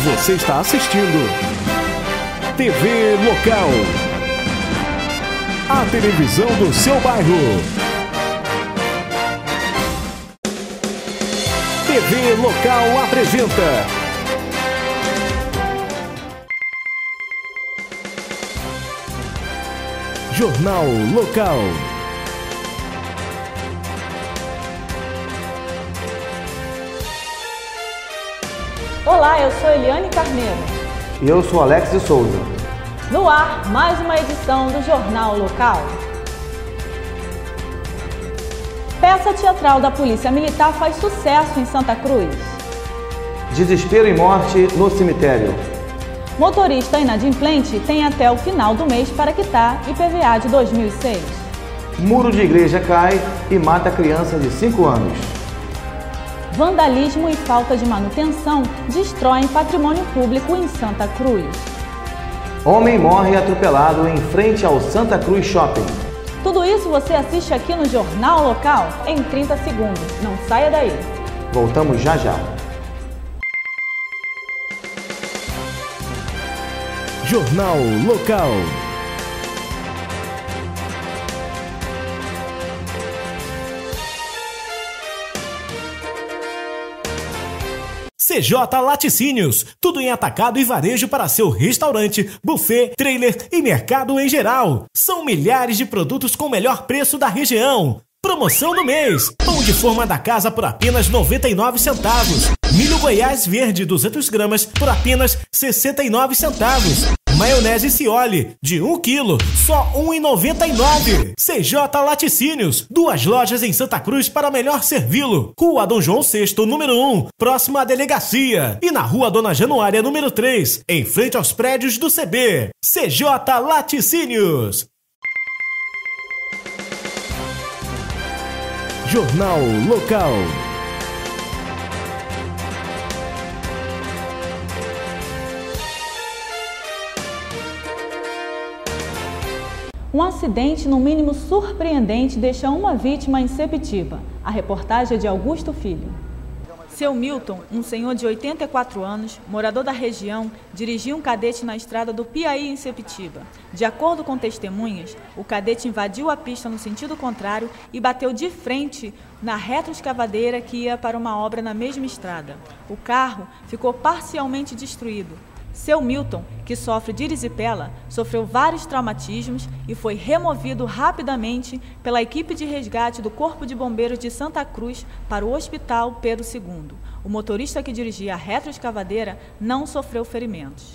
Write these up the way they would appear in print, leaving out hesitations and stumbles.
Você está assistindo TV Local, a televisão do seu bairro. TV Local apresenta Jornal Local. Olá, eu sou Eliane Carneiro. E eu sou Alex de Souza. No ar, mais uma edição do Jornal Local. Peça teatral da Polícia Militar faz sucesso em Santa Cruz. Desespero e morte no cemitério. Motorista inadimplente tem até o final do mês para quitar IPVA de 2006. Muro de igreja cai e mata criança de 5 anos. Vandalismo e falta de manutenção destroem patrimônio público em Santa Cruz. Homem morre atropelado em frente ao Santa Cruz Shopping. Tudo isso você assiste aqui no Jornal Local em 30 segundos. Não saia daí. Voltamos já já. Jornal Local. CJ Laticínios, tudo em atacado e varejo para seu restaurante, buffet, trailer e mercado em geral. São milhares de produtos com o melhor preço da região. Promoção do mês: pão de forma da casa por apenas 99 centavos. Milho Goiás verde 200 gramas por apenas 69 centavos. Maionese Cioli de 1 kg, só R$ 1,99. CJ Laticínios, 2 lojas em Santa Cruz para melhor servi-lo. Rua Dom João VI, número 1, próximo à delegacia. E na Rua Dona Januária, número 3, em frente aos prédios do CB. CJ Laticínios. Jornal Local. Um acidente, no mínimo surpreendente, deixa uma vítima em Sepetiba. A reportagem é de Augusto Filho. Seu Milton, um senhor de 84 anos, morador da região, dirigia um cadete na estrada do Piaí, em Sepetiba. De acordo com testemunhas, o cadete invadiu a pista no sentido contrário e bateu de frente na retroescavadeira que ia para uma obra na mesma estrada. O carro ficou parcialmente destruído. Seu Milton, que sofre de erisipela, sofreu vários traumatismos e foi removido rapidamente pela equipe de resgate do Corpo de Bombeiros de Santa Cruz para o Hospital Pedro II. O motorista que dirigia a retroescavadeira não sofreu ferimentos.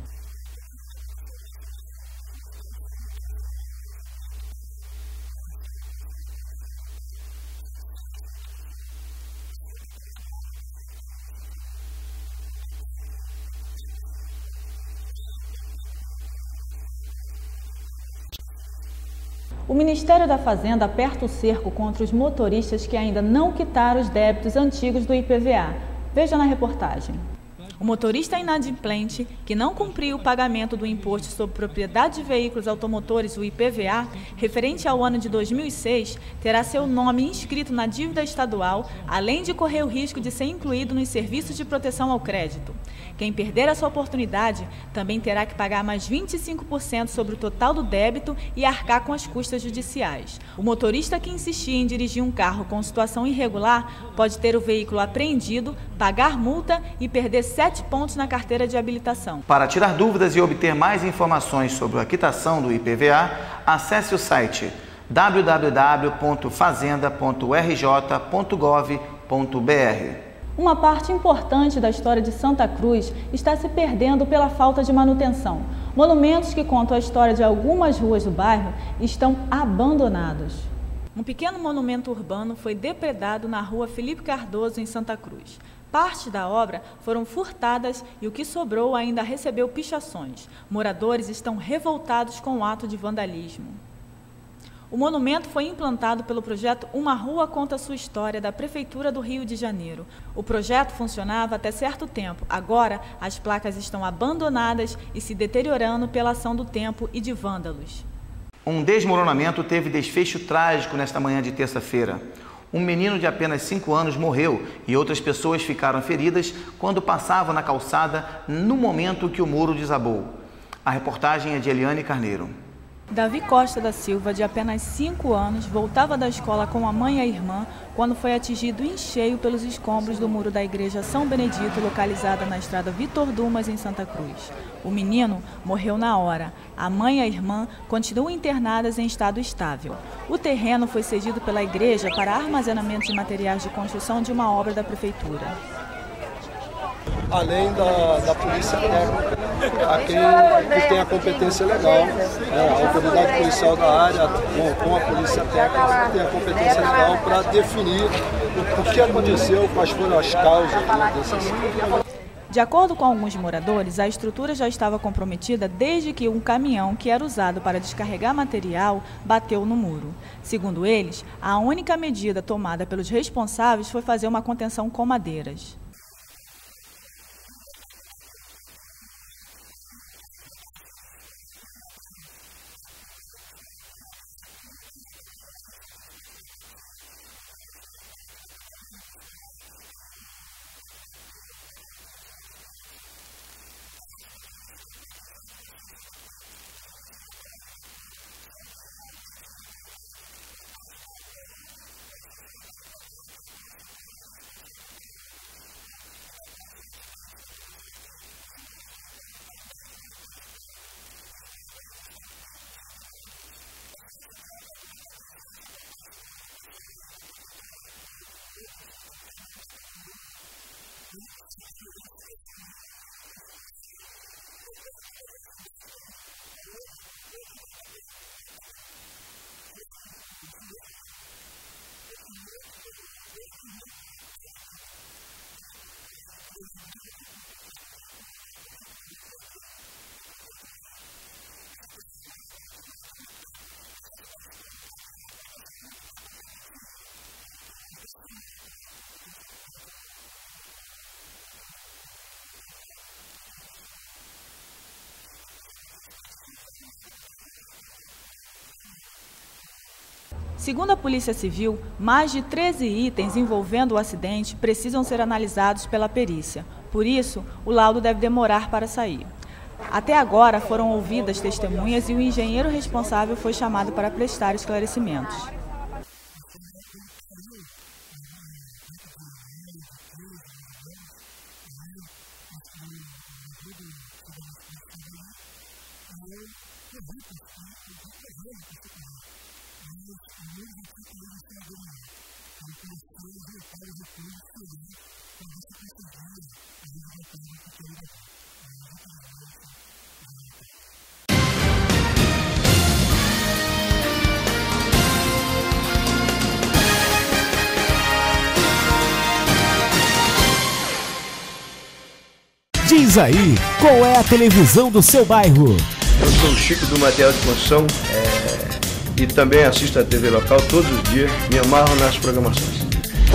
O Ministério da Fazenda aperta o cerco contra os motoristas que ainda não quitaram os débitos antigos do IPVA. Veja na reportagem. O motorista inadimplente que não cumpriu o pagamento do Imposto sobre Propriedade de Veículos Automotores, o IPVA, referente ao ano de 2006, terá seu nome inscrito na dívida estadual, além de correr o risco de ser incluído nos serviços de proteção ao crédito. Quem perder essa oportunidade também terá que pagar mais 25% sobre o total do débito e arcar com as custas judiciais. O motorista que insistir em dirigir um carro com situação irregular pode ter o veículo apreendido, pagar multa e perder 7 pontos na carteira de habilitação. Para tirar dúvidas e obter mais informações sobre a quitação do IPVA, acesse o site www.fazenda.rj.gov.br. Uma parte importante da história de Santa Cruz está se perdendo pela falta de manutenção. Monumentos que contam a história de algumas ruas do bairro estão abandonados. Um pequeno monumento urbano foi depredado na rua Felipe Cardoso, em Santa Cruz. Parte da obra foram furtadas e o que sobrou ainda recebeu pichações. Moradores estão revoltados com o ato de vandalismo. O monumento foi implantado pelo projeto Uma Rua Conta Sua História, da Prefeitura do Rio de Janeiro. O projeto funcionava até certo tempo. Agora, as placas estão abandonadas e se deteriorando pela ação do tempo e de vândalos. Um desmoronamento teve desfecho trágico nesta manhã de terça-feira. Um menino de apenas 5 anos morreu e outras pessoas ficaram feridas quando passavam na calçada no momento que o muro desabou. A reportagem é de Eliane Carneiro. Davi Costa da Silva, de apenas 5 anos, voltava da escola com a mãe e a irmã quando foi atingido em cheio pelos escombros do muro da igreja São Benedito, localizada na estrada Vitor Dumas, em Santa Cruz. O menino morreu na hora. A mãe e a irmã continuam internadas em estado estável. O terreno foi cedido pela igreja para armazenamento de materiais de construção de uma obra da prefeitura. Além da polícia técnica, aquele que tem a competência legal, a autoridade policial da área, com a polícia técnica, que tem a competência legal para definir o que aconteceu, quais foram as causas desse acidente. De acordo com alguns moradores, a estrutura já estava comprometida desde que um caminhão que era usado para descarregar material bateu no muro. Segundo eles, a única medida tomada pelos responsáveis foi fazer uma contenção com madeiras. Segundo a Polícia Civil, mais de 13 itens envolvendo o acidente precisam ser analisados pela perícia. Por isso, o laudo deve demorar para sair. Até agora foram ouvidas testemunhas e o engenheiro responsável foi chamado para prestar esclarecimentos. Diz aí, qual é a televisão do seu bairro? Eu sou o Chico do Material de Construção e também assisto a TV local todos os dias, me amarro nas programações.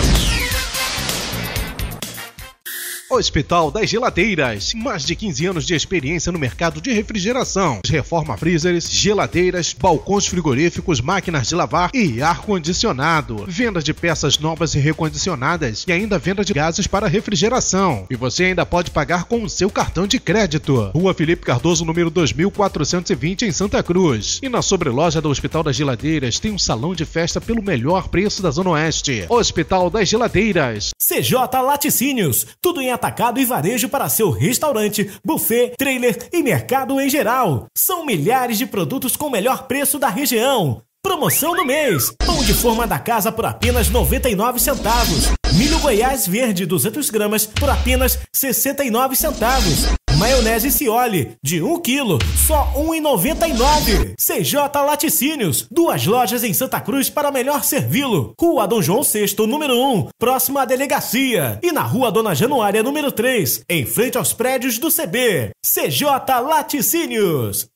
Hospital das Geladeiras, mais de 15 anos de experiência no mercado de refrigeração. Reforma freezers, geladeiras, balcões frigoríficos, máquinas de lavar e ar-condicionado. Venda de peças novas e recondicionadas e ainda venda de gases para refrigeração. E você ainda pode pagar com o seu cartão de crédito. Rua Felipe Cardoso, número 2420, em Santa Cruz. E na sobreloja do Hospital das Geladeiras tem um salão de festa pelo melhor preço da Zona Oeste. Hospital das Geladeiras. CJ Laticínios, tudo em atacado e varejo para seu restaurante, buffet, trailer e mercado em geral. São milhares de produtos com o melhor preço da região. Promoção do mês: pão de forma da casa por apenas 99 centavos. Milho Goiás verde 200 gramas por apenas 69 centavos. Maionese Cioli de 1 kg, só R$ 1,99. CJ Laticínios, 2 lojas em Santa Cruz para melhor servi-lo. Rua Dom João VI, número 1, próximo à delegacia. E na Rua Dona Januária, número 3, em frente aos prédios do CB. CJ Laticínios.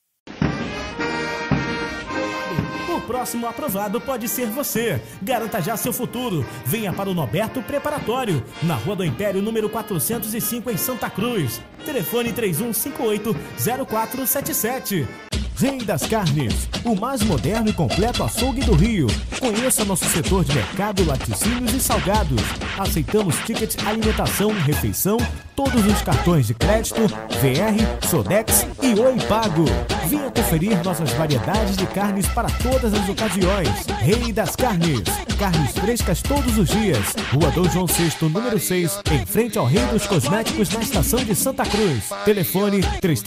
O próximo aprovado pode ser você. Garanta já seu futuro. Venha para o Noberto Preparatório, na Rua do Império, número 405, em Santa Cruz. Telefone 3158-0477. Rei das Carnes, o mais moderno e completo açougue do Rio. Conheça nosso setor de mercado, laticínios e salgados. Aceitamos ticket alimentação, refeição, todos os cartões de crédito, VR, Sodex e Oi Pago. Venha conferir nossas variedades de carnes para todas as ocasiões. Rei das Carnes, carnes frescas todos os dias. Rua Dom João VI, número 6, em frente ao Rei dos Cosméticos, na estação de Santa Cruz. Telefone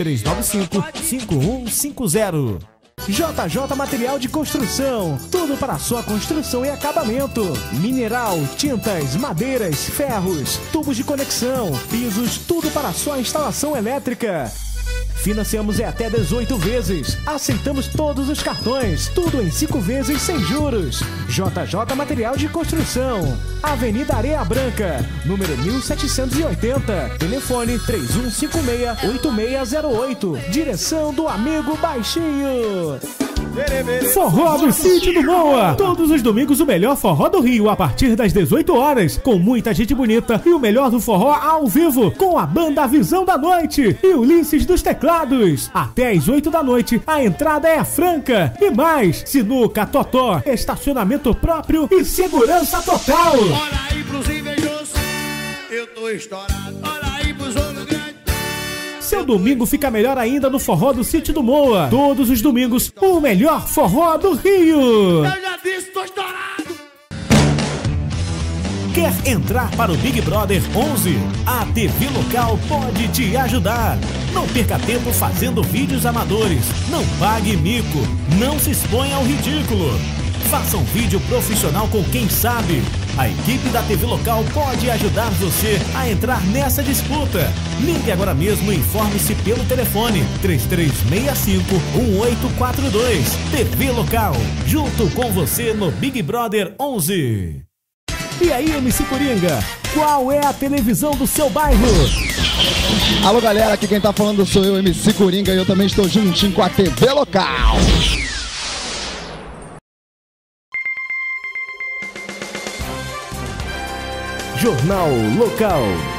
3395-5150. JJ Material de Construção, tudo para a sua construção e acabamento. Mineral, tintas, madeiras, ferros, tubos de conexão, pisos, tudo para a sua instalação elétrica. Financiamos até 18 vezes. Aceitamos todos os cartões. Tudo em 5 vezes sem juros. JJ Material de Construção. Avenida Areia Branca, número 1780. Telefone 3156-8608. Direção do amigo Baixinho. Forró do Sítio do Moa. Todos os domingos o melhor forró do Rio a partir das 18 horas, com muita gente bonita e o melhor do forró ao vivo com a banda Visão da Noite e Ulisses dos Teclados. Até às 8 da noite a entrada é franca e mais sinuca, totó, estacionamento próprio e segurança total. Olha aí pros invejosos, eu tô estourado. Olha aí pros outros grandes. Seu domingo fica melhor ainda no Forró do Sítio do Moa. Todos os domingos, o melhor forró do Rio. Eu já disse, tô estourado. Quer entrar para o Big Brother 11? A TV Local pode te ajudar. Não perca tempo fazendo vídeos amadores. Não pague mico. Não se exponha ao ridículo. Faça um vídeo profissional com quem sabe. A equipe da TV Local pode ajudar você a entrar nessa disputa. Ligue agora mesmo e informe-se pelo telefone 3365-1842. TV Local, junto com você no Big Brother 11. E aí, MC Coringa, qual é a televisão do seu bairro? Alô galera, aqui quem tá falando sou eu, MC Coringa, e eu também estou juntinho com a TV Local. Jornal Local.